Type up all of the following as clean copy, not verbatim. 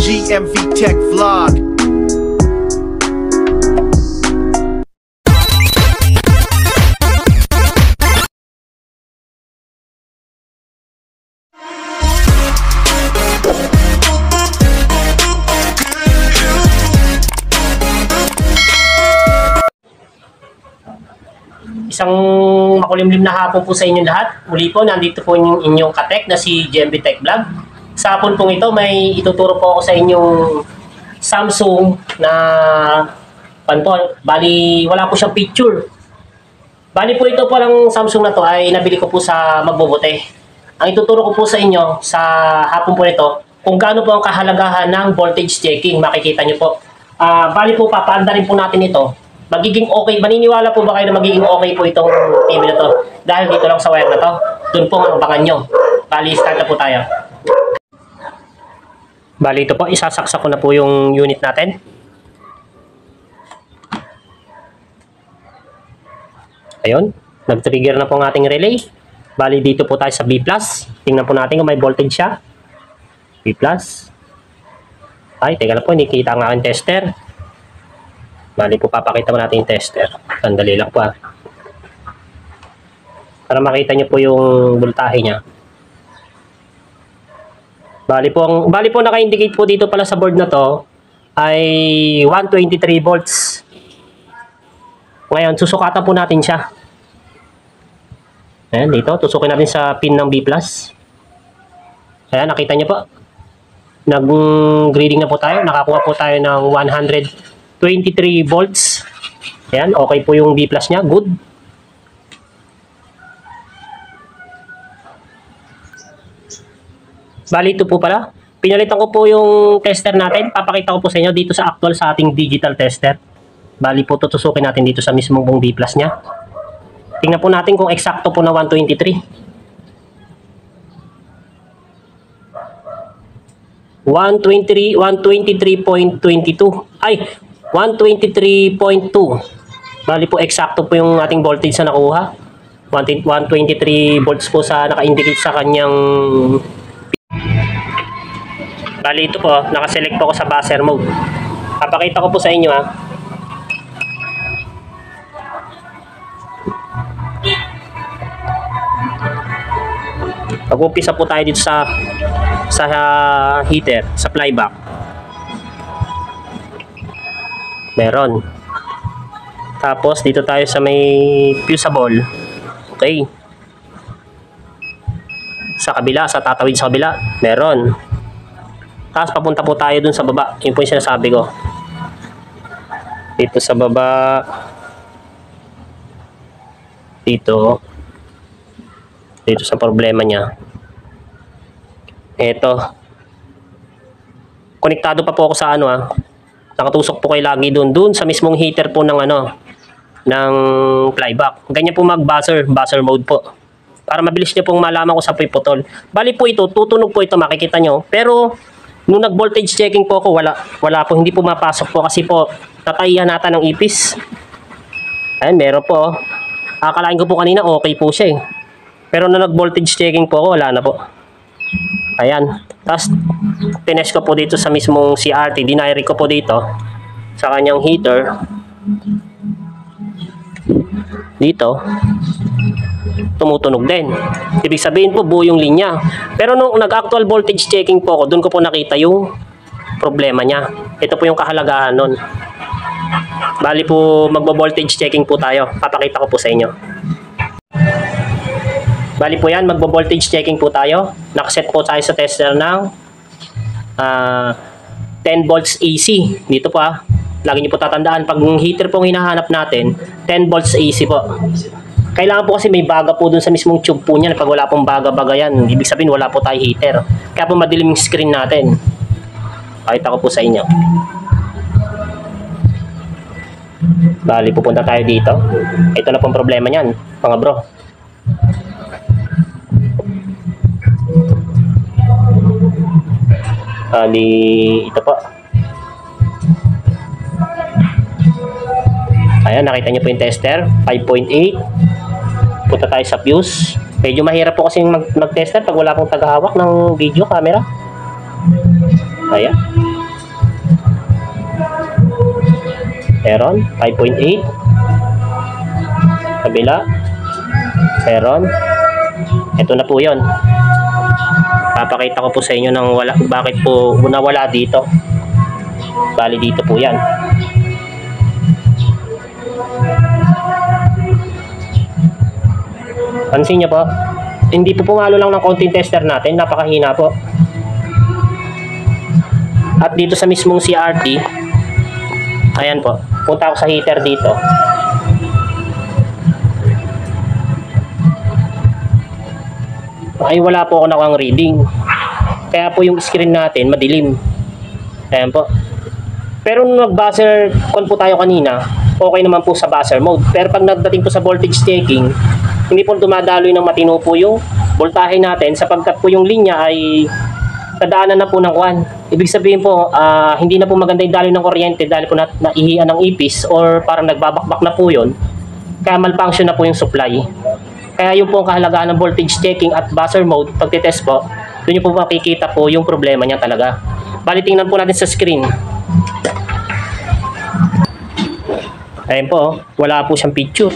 GMV Tech Vlog. Isang makulimlim na hapon po sa inyong lahat. Muli po, nandito po yung inyong katek na si GMV Tech Vlog. Sa hapon pong ito, may ituturo po ako sa inyong Samsung na bali wala po siyang picture. Bali po ito po lang Samsung na to ay nabili ko po sa Magbobote. Ang ituturo ko po sa inyo sa hapon po nito, kung gaano po ang kahalagahan ng voltage checking, makikita nyo po. Bali po, papaanda rin po natin ito. Magiging okay, maniniwala po ba kayo na magiging okay po itong TV na to? Dahil dito lang sa wire na to, doon po ang abangan nyo. Bali, start na po tayo. Bali, ito po, isasaksak ko na po yung unit natin. Ayun, nag-trigger na po ang ating relay. Bali, dito po tayo sa B+. Tingnan po natin kung may voltage siya. B+. Ay, teka lang po, nakikita ang aking tester. Bali po, papakita mo natin yung tester. Sandali lang po para makita nyo po yung voltahe niya. Bali po, naka-indicate po dito pala sa board na to ay 123 volts. Ngayon, susukatan po natin siya. Ayan, dito. Tusukin natin sa pin ng B+. Ayan, nakita nyo po. Nag-grading na po tayo. Nakakuha po tayo ng 123 volts. Ayan, okay po yung B+ niya. Good. Bali, ito po pala. Pinalitan ko po yung tester natin. Papakita ko po sa inyo dito sa actual sa ating digital tester. Bali po, tutusukin natin dito sa mismong B+ niya. Tingnan po natin kung eksakto po na 123. 123.22. Ay, 123.2. Bali po, eksakto po yung ating voltage na nakuha. 123 volts po sa naka-indicate sa kanyang. Bali, ito po, nakaselect po ako sa buzzer mode. Papakita ko po sa inyo Pag-umpisa po tayo dito sa heater, sa flyback. Meron. Tapos dito tayo sa may fusible. Okay. Sa kabila, sa tatawid sa kabila, meron. Tapos papunta po tayo dun sa baba. Yun po yung sinasabi ko. Dito sa baba. Dito sa problema niya. Ito. Konektado pa po ako sa nakatusok po kayo lagi doon sa mismong heater po ng ng flyback. Ganyan po buzzer mode po. Para mabilis niyo pong malaman kung saan po iputol. Bali po ito, tutunog po ito, makikita nyo. Pero nung nag-voltage checking po ako, wala po, hindi po mapasok po kasi po tatayihan natin ng ipis. Ayan, meron po. Akalain ko po kanina okay po siya Pero nung nag-voltage checking po ako, wala na po. Ayan. Tapos, tinest ko po dito sa mismong CRT. Dinairy ko po dito sa kanyang heater. Dito. Tumutunog din. Ibig sabihin po, buo yung linya. Pero nung nag-actual voltage checking po ako, doon ko po nakita yung problema niya. Ito po yung kahalagahan nun. Bali po, magbo-voltage checking po tayo. Papakita ko po sa inyo. Bali po yan, magbo-voltage checking po tayo. Nakaset po tayo sa tester ng 10 volts AC. Dito po lagi niyo po tatandaan, pag heater pong hinahanap natin, 10 volts AC po. Kailangan po kasi may baga po dun sa mismong tube po niyan. Pag wala pong baga-baga yan, ibig sabihin wala po tayo heater. Kaya po madilim yung screen natin. Pakita ko po sa inyo. Bali, pupunta tayo dito. Ito na pong problema niyan, mga bro. Ito po. Ayan, nakita niyo po yung tester, 5.8. Punta tayo sa fuse. Medyo mahirap po kasi mag-tester pag wala pong tagahawak ng video camera. Ayan. Meron. 5.8. Kabila. Meron. Ito na po yun. Papakita ko po sa inyo ng bakit po nawala dito. Bali dito po yan. Pansin niyo po, hindi po pumalo lang ng konting tester natin, napakahina po. At dito sa mismong CRT, ayan po, punta ako sa heater dito. Ay wala po ako nakang reading. Kaya po yung screen natin madilim. Ayan po. Pero nung nag-buzzer con po tayo kanina, okay naman po sa buzzer mode. Pero pag nagdating po sa voltage taking, hindi po dumadaloy ng matino po yung voltahe natin sapagkat po yung linya ay nadaanan na po ng kwan. Ibig sabihin po, hindi na po maganda yung daloy ng kuryente dahil po naihian ng ipis or parang nagbabakbak na po yun. Kaya malfunction na po yung supply. Kaya yung po ang kahalagaan ng voltage taking at buzzer mode, pagtitest po, doon nyo po makikita po yung problema niya talaga. Bali, tingnan po natin sa screen. Ayan po, wala po siyang picture.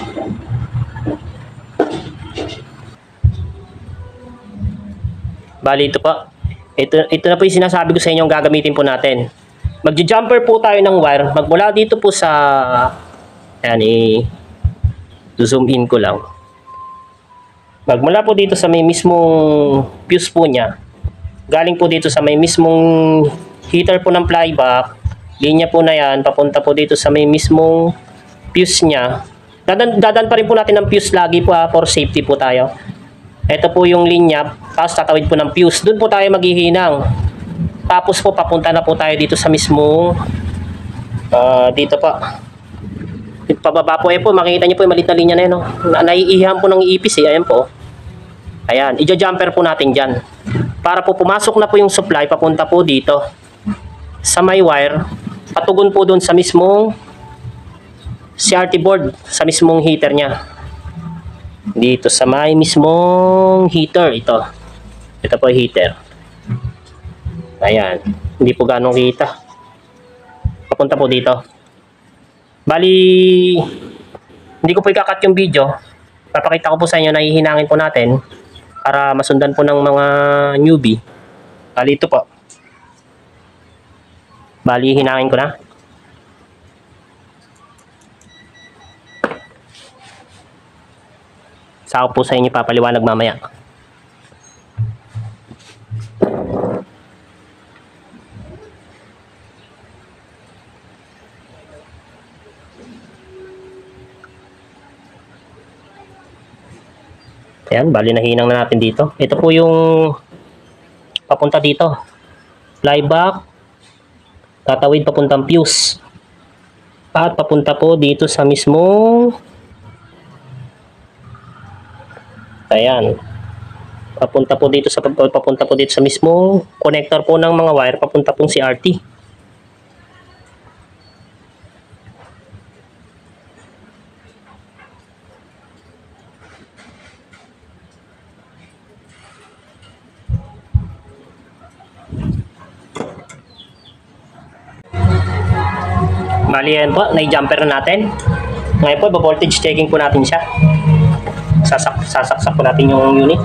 Bali, ito po. Ito na po yung sinasabi ko sa inyo ang gagamitin po natin. Magja-jumper po tayo ng wire. Magmula dito po sa... Ayan, zoom in ko lang. Magmula po dito sa may mismong fuse po niya. Galing po dito sa may mismong heater po ng flyback. Linya po na yan. Papunta po dito sa may mismong fuse niya. Dadan pa rin po natin ng fuse lagi po for safety po tayo. Ito po yung linya. Tapos tatawid po ng fuse. Doon po tayo maghihinang. Tapos po papunta na po tayo dito sa mismong dito po. Pababa po po. Makikita niyo po yung maliit na linya na yun. No? Naiihan po ng ipis eh. Ayan po. Ayan. I-jumper po natin dyan. Para po pumasok na po yung supply. Papunta po dito. Sa may wire. Patugon po doon sa mismong CRT board. Sa mismong heater niya. Dito sa may mismong heater. Ito po yung heater. Ayan. Hindi po ganong kita. Papunta po dito. Bali, hindi ko po ikakat yung video. Papakita ko po sa inyo na hihinangin po natin para masundan po ng mga newbie. Bali, ito po. Bali, hinangin ko na. Saka po sa inyo papaliwanag mamaya. Ayan, bali nahinang na natin dito. Ito po yung papunta dito. Flyback. Tatawid papuntang fuse. At papunta po dito sa mismong ayan. Papunta po dito sa mismong connector po ng mga wire papunta pong CRT. Bali yan po, nai-jumper na natin. Ngayon po, voltage checking po natin siya. Sasaksak po natin yung unit.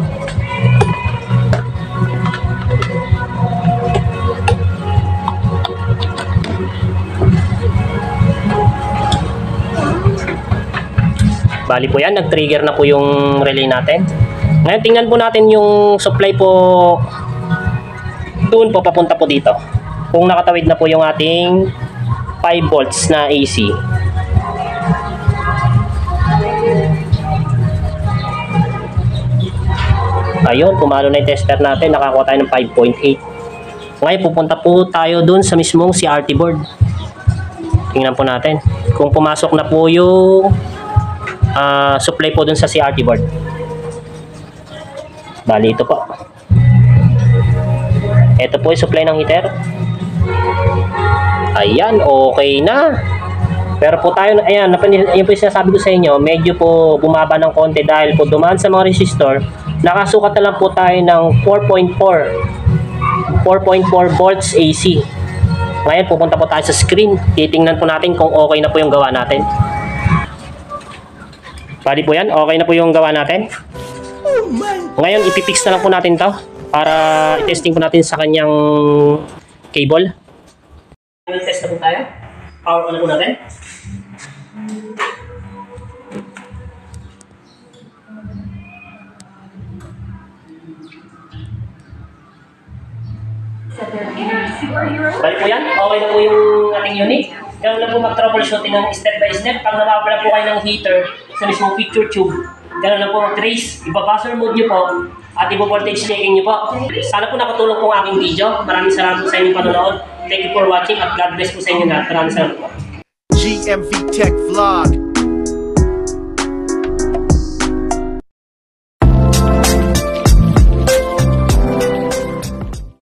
Bali po yan, nag-trigger na po yung relay natin. Ngayon, tingnan po natin yung supply po doon po, papunta po dito. Kung nakatawid na po yung ating 5 volts na AC. Ayun, pumalo na yung tester natin. Nakakuha tayo ng 5.8. Ngayon, pupunta po tayo dun sa mismong CRT board. Tingnan po natin. Kung pumasok na po yung supply po dun sa CRT board. Bali, ito po. Ito po yung supply ng heater. Ayan, okay na. Pero po tayo, ayan, yun po yung sinasabi ko sa inyo, medyo po bumaba ng konti dahil po dumaan sa mga resistor. Nakasukat na lang po tayo ng 4.4 volts AC. Ngayon, pupunta po tayo sa screen. Titingnan po natin kung okay na po yung gawa natin. Bali po yan, okay na po yung gawa natin. Ngayon, ipipix na lang po natin to para i-testing po natin sa kanyang cable. Test na po tayo. Power on na po natin. Bali po yan, okay na po yung ating unit. Ganoon lang po mag-troubleshooting ng step by step. Pag nawawala po kayo ng heater sa mismong picture tube, ganoon lang po mag-trace, iba-buzzer mode nyo po, at iba-voltage checking nyo po. Sana po nakatulong po ang aking video. Maraming salamat po sa inyong panonood. Thank you for watching at God bless po sa inyo lahat. Maraming salamat po. GMV Tech Vlog.